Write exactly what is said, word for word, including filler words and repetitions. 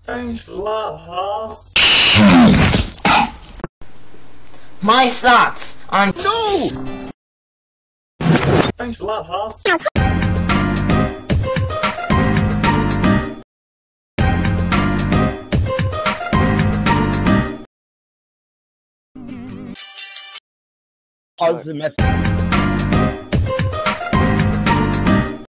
Thanks a lot, Hoss. My thoughts on— No! Thanks a lot, Hoss. Ultimate.